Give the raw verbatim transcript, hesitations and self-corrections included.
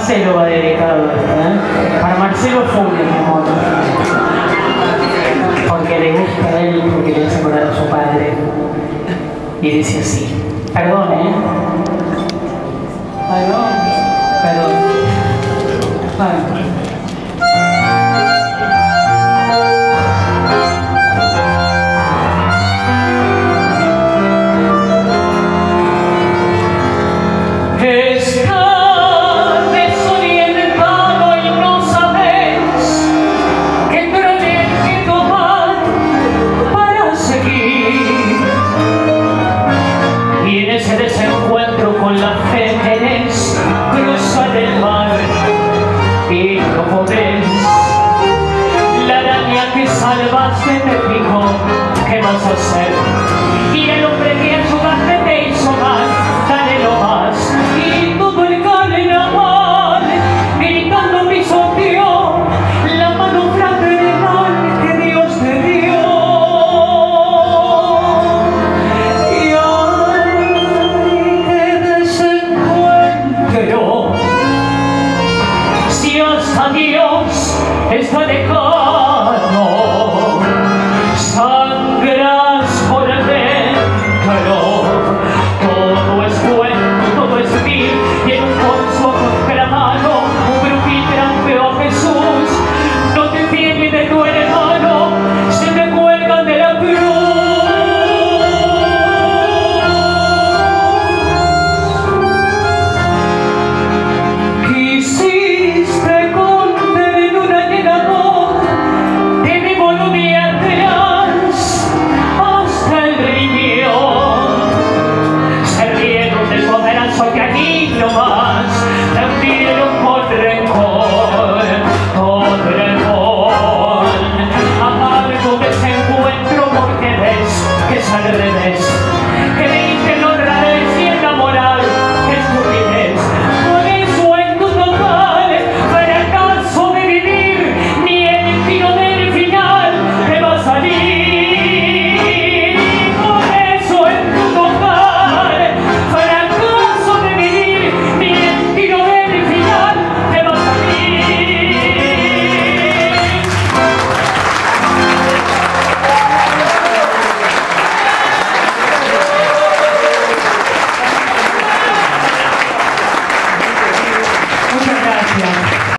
Marcelo va dedicado esto, ¿eh? Para Marcelo Funes, mi amor. Porque le gusta a él, porque le hace acordar a su padre. Y dice así. Perdón, ¿eh? Perdón. Perdón. Perdón. Salvaste, te dijo, ¿qué vas a hacer? Y el hombre que ayudaste te hizo mal, dale lo más. Y todo el carnaval, gritando pisoteó la mano fraternal que Dios te dio. Y ay, qué desencuentro, si hasta Dios está lejos.